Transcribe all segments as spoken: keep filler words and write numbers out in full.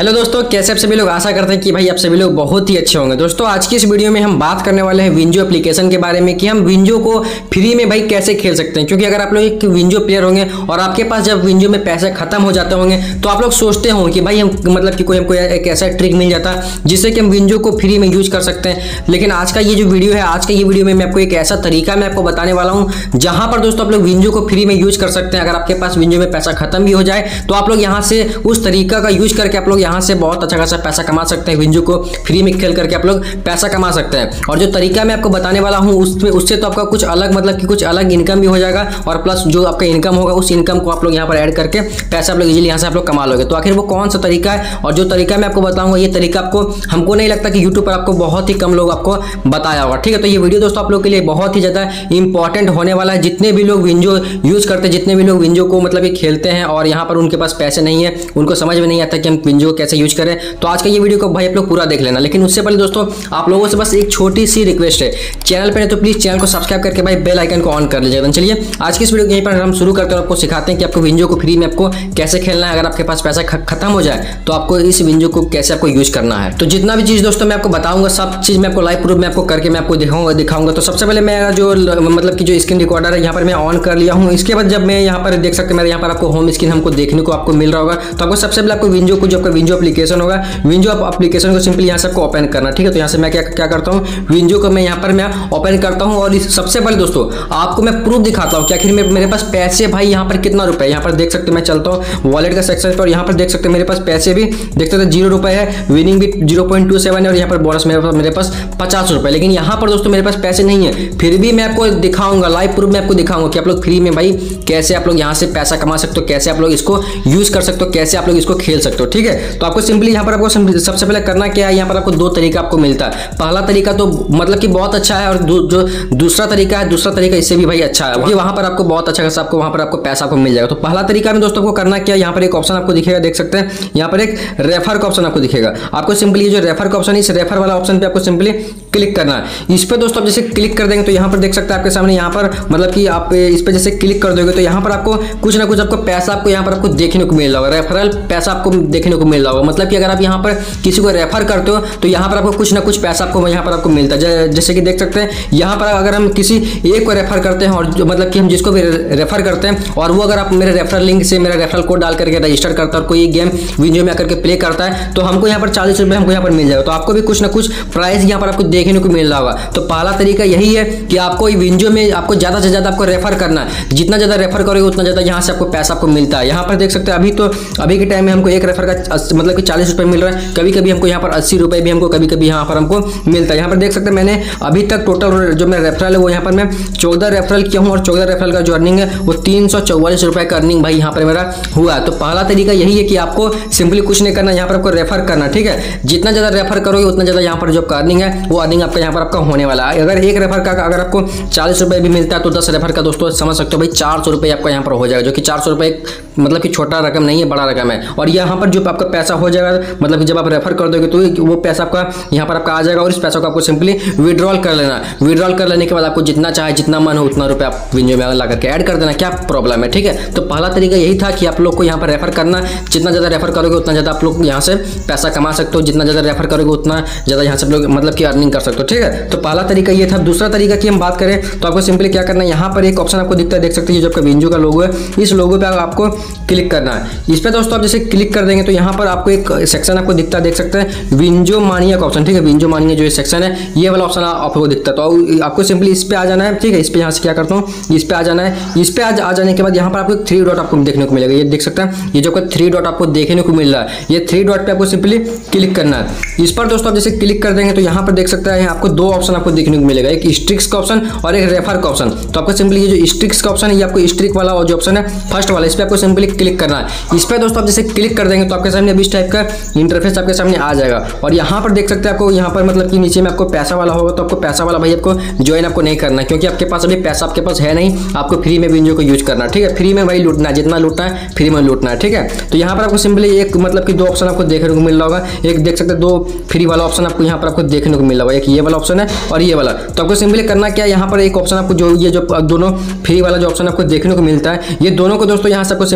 Hello दोस्तों, कैसे आप सभी लोग। आशा करते हैं कि भाई आप सभी लोग बहुत ही अच्छे होंगे। दोस्तों आज की इस वीडियो में हम बात करने वाले हैं विंजो एप्लीकेशन के बारे में कि हम विंजो को फ्री में भाई कैसे खेल सकते हैं। क्योंकि अगर आप लोग एक विंजो प्लेयर होंगे और आपके पास जब विंजो में पैसे खत्म हो जाते होंगे तो आप लोग सोचते होंगे कि भाई हम मतलब कि कोई हमको एक ऐसा ट्रिक मिल जाता जिससे कि हम विंजो को फ्री में यूज कर सकते हैं। लेकिन आज का ये जो वीडियो है, आज का ये वीडियो में मैं आपको एक ऐसा तरीका मैं आपको बताने वाला हूँ जहां पर दोस्तों आप लोग विंजो को फ्री में यूज कर सकते हैं। अगर आपके पास विंजो में पैसा खत्म भी हो जाए तो आप लोग यहाँ से उस तरीका का यूज करके आप लोग यहाँ से बहुत अच्छा खासा पैसा कमा सकते हैं। विंजो को फ्री में खेल करके आप लोग पैसा कमा सकते हैं। और जो तरीका मैं आपको बताने वाला हूँ उसमें उससे तो आपका कुछ अलग मतलब कि कुछ अलग इनकम भी हो जाएगा और प्लस जो आपका इनकम होगा उस इनकम को आप लोग यहाँ पर ऐड करके पैसा आप लोग इजीली यहाँ से आप लोग कमा लोगे। तो आखिर वो कौन सा तरीका है और जो तरीका मैं आपको बताऊंगा ये तरीका आपको हमको नहीं लगता कि यूट्यूब पर आपको बहुत ही कम लोग आपको बताया होगा। ठीक है, तो ये वीडियो दोस्तों आप लोग के लिए बहुत ही ज्यादा इंपॉर्टेंट होने वाला है। जितने भी लोग विंजो यूज करते हैं, जितने भी लोग विंजो को मतलब खेलते हैं और यहाँ पर उनके पास पैसे नहीं है, उनको समझ में नहीं आता कि हम विंजो को कैसे यूज करें, तो आज का ये वीडियो को भाई आप लोग पूरा देख लेना। लेकिन उससे पहले दोस्तों आप लोगों से बस एक छोटी सी रिक्वेस्ट है, चैनल पे तो प्लीज चैनल को सब्सक्राइब करके भाई बेल आइकन को ऑन कर लीजिएगा। चलिए आज की इस वीडियो को यहीं पर हम शुरू करते हैं और आपको सिखाते हैं कि आपको विंजो को फ्री में आपको कैसे खेलना है। अगर आपके पास पैसा खत्म हो जाए तो आपको इस विंजो को कैसे आपको यूज करना है। तो जितना भी चीज दोस्तों मैं आपको बताऊंगा सब चीज मैं आपको लाइव प्रूफ में आपको करके मैं आपको दिखाऊंगा दिखाऊंगा तो सबसे पहले मैं जो मतलब कि जो स्क्रीन रिकॉर्डर है यहाँ पर मैं ऑन कर लिया हूँ। इसके बाद जब मैं यहाँ पर देख सकते हैं मेरे यहाँ पर आपको होम स्क्रीन हमको देखने को आपको मिल रहा होगा। तो आपको सबसे पहले आपको विंजो को जो आपका विंजो एप्लीकेशन होगा, विंजो एप्लीकेशन को सिंपली यहाँ से आपको ओपन करना। ठीक है, तो यहाँ से मैं क्या क्या करता हूँ, विंजो को मैं यहाँ पर मैं ओपन करता हूँ और सबसे पहले दोस्तों आपको मैं प्रूफ दिखाता हूँ कि आखिर मेरे पास पैसे भाई यहाँ पर कितना रुपए है। यहाँ पर देख सकते हैं मैं चलता हूँ वॉलेट का सेक्शन पर, यहाँ पर देख सकते हैं मेरे पास पैसे भी देख सकते हैं जीरो रुपए है, विनिंग भी जीरो पॉइंट टू सेवन है और यहाँ पर बोनस मेरे पास मेरे पास पचास रुपए। लेकिन यहाँ पर दोस्तों मेरे पास पैसे नहीं है, फिर भी मैं आपको दिखाऊंगा लाइव प्रूफ में आपको दिखाऊंगा कि आप लोग फ्री में भाई कैसे आप लोग यहाँ से पैसा कमा सकते हो, कैसे आप लोग इसको यूज कर सकते हो, कैसे आप लोग इसको खेल सकते हो। ठीक है, तो आपको सिंपली यहाँ पर आपको सबसे पहले करना क्या है, यहाँ पर आपको दो तरीका आपको मिलता है। पहला तरीका तो मतलब कि बहुत अच्छा है और जो दूसरा तरीका है, दूसरा तरीका इससे भी भाई अच्छा है क्योंकि वहां पर आपको बहुत अच्छा खासा आपको वहां पर आपको पैसा आपको मिल जाएगा। तो पहला तरीका में दोस्तों आपको करना क्या है, यहाँ पर एक ऑप्शन आपको दिखेगा, देख सकते हैं यहाँ पर एक रेफर का ऑप्शन आपको दिखेगा। आपको सिंपली जो रेफर का ऑप्शन है इस रेफर वाला ऑप्शन पे आपको सिंपली क्लिक करना है। इस पे दोस्तों आप जैसे क्लिक कर देंगे तो यहाँ पर देख सकते हैं आपके सामने यहाँ पर मतलब कि आप इस पे जैसे क्लिक कर दोगे तो यहाँ पर आपको कुछ ना कुछ आपको पैसा आपको यहाँ पर आपको देखने को मिल रहा होगा, रेफरल पैसा आपको देखने को मिल रहा होगा। मतलब कि अगर आप यहाँ पर किसी को रेफर करते हो तो यहाँ पर आपको कुछ ना कुछ पैसा आपको यहाँ पर आपको मिलता है। जैसे कि देख सकते हैं यहाँ पर अगर हम किसी एक को रेफर करते हैं और मतलब कि हम जिसको भी रेफर करते हैं और वो अगर आप मेरे रेफरल लिंक से मेरा रेफरल कोड डाल करके रजिस्टर करता है और कोई गेम विंजो में आकर के प्ले करता है तो हमको यहाँ पर चालीस रुपये हमको यहाँ पर मिल जाएगा। तो आपको भी कुछ ना कुछ प्राइस यहाँ पर आपको देखने को मिल रहा होगा। तो पहला तरीका यही है कि आपको विंजो में आपको ज्यादा से ज्यादा आपको रेफर करना है, जितना ज्यादा रेफर करोगे उतना ज्यादा यहाँ से आपको पैसा आपको मिलता है। यहाँ पर देख सकते हैं अभी तो अभी के टाइम में हमको एक रेफर का मतलब कि चालीस रुपये मिल रहा है, कभी कभी हमको यहाँ पर अस्सी रुपये भी हमको कभी कभी यहाँ पर हमको मिलता है। यहाँ पर देख सकते हैं मैंने अभी तक टोटल जो मेरा रेफरल है वो यहाँ पर मैं चौदह रेफरल किया हूँ और चौदह रेफरल का जो अर्निंग है वो तीन सौ चौवालीस रुपये का अर्निंग भाई यहाँ पर मेरा हुआ है। तो पहला तरीका यही है कि आपको सिंपली कुछ नहीं करना, यहाँ पर आपको रेफर करना। ठीक है, जितना ज्यादा रेफर करोगे उतना ज्यादा यहाँ पर जो आपका अर्निंग है वो अर्निंग आपका यहाँ पर आपका होने वाला है। अगर एक रेफर का अगर आपको चालीस रुपये भी मिलता है तो दस रेफर का दोस्तों समझ सकते हो भाई चार सौ रुपये आपका यहाँ पर हो जाएगा, जो कि चार सौ रुपये मतलब कि छोटा रकम नहीं है, बड़ा रकम है। और यहाँ पर जो आपका पैसा हो जाएगा मतलब कि जब आप रेफर कर दोगे तो वो पैसा आपका यहाँ पर आपका आ जाएगा और इस पैसा को आपको सिंपली विड्रॉल कर लेना। विड्रॉल कर लेने के बाद आपको जितना चाहे जितना मन हो उतना रुपये आप विंजो में ला करके ऐड कर देना, क्या प्रॉब्लम है। ठीक है, तो पहला तरीका यही था कि आप लोग को यहाँ पर रेफर करना, जितना ज़्यादा रेफर करोगे उतना ज़्यादा आप लोग यहाँ से पैसा कमा सकते हो, जितना ज़्यादा रेफर करोगे उतना ज़्यादा यहाँ से लोग मतलब कि अर्निंग कर सकते हो। ठीक है, तो पहला तरीका ये था। दूसरा तरीका की हम बात करें तो आपको सिंपली क्या करना है, यहाँ पर एक ऑप्शन आपको दिखता है, देख सकते हैं जो आपका विंजो का लोगो है, इस लोगो पे आपको क्लिक करना है। इस पे दोस्तों आप जैसे क्लिक कर देंगे तो यहाँ पर आपको एक सेक्शन आपको दिखता है, देख सकते हैं विंजो मानिया का ऑप्शन। ठीक है, विंजो मानिया जो सेक्शन है ये वाला ऑप्शन आपको दिखता है। तो आपको सिंपली इस पे आ जाना है। ठीक है, इस पे यहाँ से क्या करता हूँ, इस पे आ जाना है। इस पे आ जाने के बाद यहाँ पर आपको थ्री डॉट आपको देखने को मिलेगा, ये देख सकते हैं ये जो थ्री डॉट आपको देखने को मिल रहा है, ये थ्री डॉट पे आपको सिंपली क्लिक करना है। इस पर दोस्तों आप जैसे क्लिक कर देंगे तो यहाँ पर देख सकते हैं आपको दो ऑप्शन आपको देखने को मिलेगा, एक स्ट्रिक्स का ऑप्शन और एक रेफर का ऑप्शन। तो आपको सिंपली ये जो स्ट्रिक्स का ऑप्शन है ये आपको स्ट्रिक वाला और जो ऑप्शन है फर्स्ट वाला, इस पे आपको सिंपली क्लिक करना है। इस पे दोस्तों आप जैसे क्लिक कर देंगे तो आपके सामने इस टाइप का इंटरफेस आपके सामने आ जाएगा और यहाँ पर देख सकते हैं आपको यहाँ पर मतलब कि नीचे में आपको पैसा वाला होगा तो आपको पैसा वाला भाई आपको ज्वाइन आपको नहीं करना है क्योंकि आपके पास अभी पैसा आपके पास है नहीं, आपको फ्री में विंजो को यूज करना है। ठीक है, फ्री में भाई लूटना है, जितना लूटना है फ्री में लूटना है। ठीक है, तो यहाँ पर आपको सिंपली एक मतलब कि दो ऑप्शन आपको देखने को मिल रहा होगा, एक देख सकते हैं दो फ्री वाला ऑप्शन आपको यहाँ पर आपको देखने को मिल रहा होगा, एक ये वाला ऑप्शन है और ये वाला। तो आपको सिंपली करना क्या है, यहाँ पर एक ऑप्शन आपको जो ये जो दोनों फ्री वाला जो ऑप्शन आपको देखने को मिलता है ये दोनों को दोस्तों यहाँ से आपको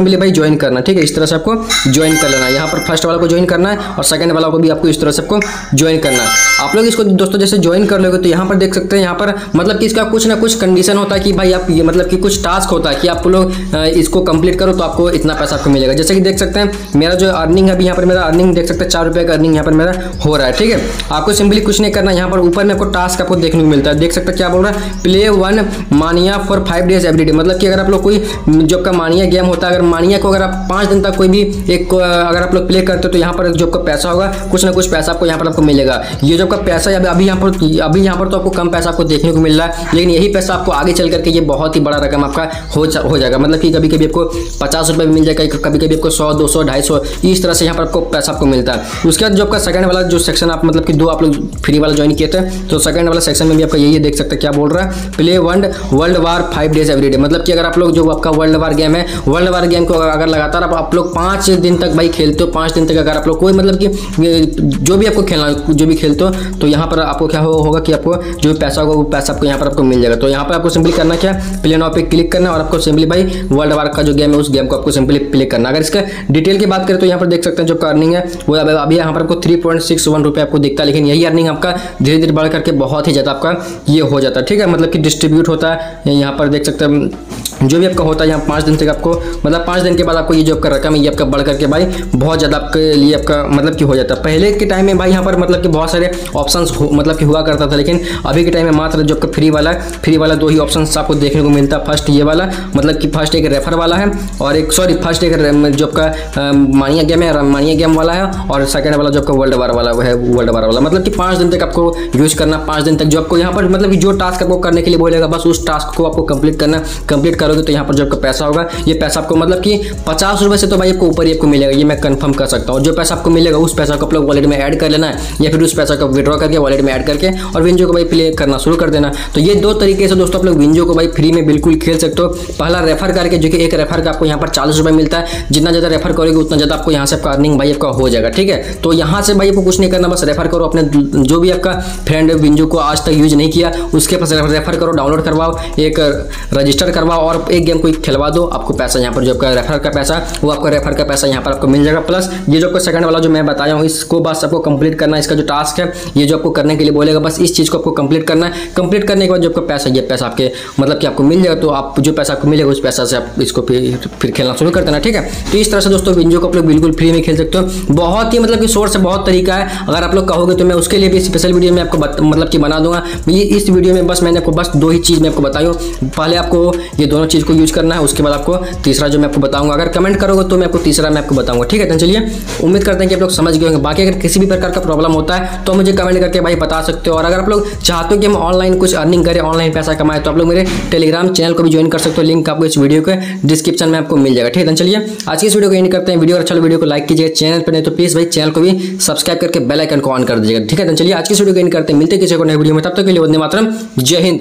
सिंपली भाई ज्वाइन करना, ठीक है। इस तरह से आपको ज्वाइन कर लेना है। यहाँ पर फर्स्ट वाला को ज्वाइन करना है और सेकंड वाला को भी आपको इस तरह से आपको ज्वाइन करना है। आप लोग इसको दोस्तों जैसे ज्वाइन कर लोगे तो यहाँ पर देख सकते हैं, यहाँ पर मतलब कि इसका कुछ ना कुछ कंडीशन होता है कि भाई आप ये मतलब कि कुछ टास्क होता है कि आप लोग इसको कंप्लीट करो तो आपको इतना पैसा आपको मिलेगा। जैसे कि देख सकते हैं मेरा जो अर्निंग है अभी यहाँ पर मेरा अर्निंग देख सकते हैं चार रुपये का अर्निंग यहाँ पर मेरा हो रहा है, ठीक है। आपको सिंपली कुछ नहीं करना, यहाँ पर ऊपर में आपको टास्क आपको देखने को मिलता है। देख सकते हैं क्या बोल रहा है, play one mania for five days every day. मतलब कि अगर आप लोग कोई जो आपका मानिया गेम होता है, अगर मानिया को अगर आप पाँच दिन तक कोई भी एक अगर आप लोग प्ले करते हो तो यहाँ पर जो आपका पैसा होगा कुछ ना कुछ पैसा आपको यहाँ पर आपको मिलेगा। ये जो आपका पैसा है अभी यहाँ पर अभी यहाँ पर तो आपको कम पैसा आपको देखने को मिल रहा है, लेकिन यही पैसा आपको आगे चल करके ये बहुत ही बड़ा रकम आपका हो हो जाएगा। मतलब कि कभी कभी आपको पचास रुपये भी मिल जाएगा, कभी कभी आपको सौ दो सौ ढाई सौ इस तरह से यहाँ पर आपको पैसा आपको मिलता है। उसके बाद जो आपका सेकंड वाला जो सेक्शन आप मतलब कि दो आप लोग फ्री वाला ज्वाइन किए थे तो सेकंड वाला सेक्शन में भी आपका यही देख सकते हैं क्या बोल रहा है, play one world war five days every day. मतलब कि अगर आप लोग जो आपका वर्ल्ड वार गेम है, वर्ल्ड वार गेम को अगर लगातार आप, आप लोग पाँच दिन तक भाई खेलते हो, पाँच दिन तक अगर आप लोग कोई मतलब कि जो भी आपको खेलना जो भी खेलते हो तो यहाँ पर आपको क्या हो, होगा कि आपको जो भी पैसा होगा वो पैसा आपको यहाँ पर आपको मिल जाएगा। तो यहाँ पर आपको सिंपली करना क्या, प्ले नाउ पे क्लिक करना और आपको सिंपली भाई वर्ल्ड वार का जो गेम है उस गेम को आपको सिंपली प्ले करना। अगर इसका डिटेल की बात करें तो यहाँ पर देख सकते हैं जो अर्निंग है वो अभी यहाँ पर आपको थ्री पॉइंट सिक्स वन रुपये आपको दिखता है, लेकिन यही अर्निंग आपका धीरे धीरे बढ़ करके बहुत ही ज़्यादा आपका ये हो जाता है, ठीक है। मतलब कि डिस्ट्रीब्यूट होता है, यहाँ पर देख सकते हैं जो भी आपका होता है यहाँ पाँच दिन तक आपको मतलब पाँच दिन के बाद आपको ये जो आपका रकम है ये आपका बढ़ करके भाई बहुत ज़्यादा आपके लिए आपका मतलब कि हो जाता है। पहले के टाइम में भाई यहाँ पर मतलब कि बहुत सारे ऑप्शंस मतलब कि हुआ करता था, लेकिन अभी के टाइम में मात्र जो आपका फ्री वाला फ्री वाला दो ही ऑप्शंस आपको देखने को मिलता है। फर्स्ट ये वाला मतलब कि फर्स्ट एक रेफर वाला है और एक सॉरी फर्स्ट एक जो आपका मानिया गेम है मानिया गेम वाला है और सेकंड वाला जो आपका वर्ल्ड वार वाला है वर्ल्ड वार वाला। मतलब कि पाँच दिन तक आपको यूज करना, पाँच दिन तक जो आपको यहाँ पर मतलब कि जो टास्क आपको करने के लिए बोलेगा बस उस टास्क को आपको कंप्लीट करना। कंप्लीट करोगे तो यहाँ पर जो आपका पैसा होगा ये पैसा आपको मतलब कि पचास रुपये से तो भाई आपको ऊपर ही आपको मिलेगा, ये मैं कंफर्म कर सकता हूँ। जो पैसा आपको मिलेगा उस पैसा को आप लोग वॉलेट में ऐड कर लेना है या फिर उस पैसा को विड्रॉ करके वॉलेट में ऐड करके और विंजो को भाई प्ले करना शुरू कर देना। तो ये दो तरीके से दोस्तों आप लोग विंजो को भाई फ्री में बिल्कुल खेल सकते हो। पहला रेफर करके जो कि एक रेफर का आपको यहाँ पर चालीस रुपये मिलता है, जितना ज़्यादा रेफर करोगे उतना ज़्यादा आपको यहाँ से आपका अर्निंग भाई आपका हो जाएगा, ठीक है। तो यहाँ से भाई आपको कुछ नहीं करना, बस रेफर करो अपने जो भी आपका फ्रेंड विंजो को आज तक यूज नहीं किया उसके पास रेफर करो, डाउनलोड करवाओ, एक रजिस्टर करवाओ और एक गेम को खेलवा दो। आपको पैसा यहाँ पर जो आपका रेफर का पैसा वो आपका रेफर का पैसा यहाँ पर आपको मिल जाएगा। प्लस ये जो आपको सेकंड वाला जो मैं बताया हूँ इसको बस आपको कंप्लीट करना है। इसका जो टास्क है ये जो आपको करने के लिए बोलेगा बस इस चीज़ को आपको कंप्लीट करना है। कंप्लीट करने के बाद जो आपका पैसा ये पैसा आपके मतलब कि आपको मिल जाएगा, तो आप जो पैसा आपको मिलेगा उस पैसा से आप इसको फिर फिर खेलना शुरू कर देना, ठीक है। तो इस तरह से दोस्तों विंजो को आप लोग बिल्कुल फ्री में खेल सकते हो। बहुत ही मतलब कि सोर्स से बहुत तरीका है, अगर आप लोग कहोगे तो मैं उसके लिए भी स्पेशल वीडियो में आपको मतलब कि बना दूंगा। ये इस वीडियो में बस मैंने आपको बस दो ही चीज़ मैं आपको बताई हूँ। पहले आपको ये दोनों चीज़ को यूज करना है, उसके बाद आपको तीसरा जो मैं आपको बताऊंगा, अगर कमेंट करोगे तो मैं आपको तीसरा मैं आपको बताऊंगा, ठीक है। तो चलिए उम्मीद करते हैं कि आप लोग समझ गए होंगे। बाकी अगर किसी भी प्रकार का प्रॉब्लम होता है तो मुझे कमेंट करके भाई बता सकते हो। और अगर आप लोग चाहते हो कि हम ऑनलाइन कुछ अर्निंग करें, ऑनलाइन पैसा कमाएं, तो आप लोग मेरे टेलीग्राम चैनल को भी ज्वाइन कर सकते हो। लिंक आपको इस वीडियो के डिस्क्रिप्शन में आपको मिल जाएगा, ठीक है। चलिए आज की इस वीडियो को एंड करते हैं। वीडियो अच्छा वीडियो को लाइक कीजिए, चैनल पर नहीं तो प्लीज भाई चैनल को भी सब्सक्राइब करके बेल आइकन को ऑन कर दीजिएगा, ठीक है। तो चलिए आज की इस वीडियो को एंड करते हैं, मिलते हैं किसी को नए वीडियो में, तब तक के लिए वंदे मातरम, जय हिंद।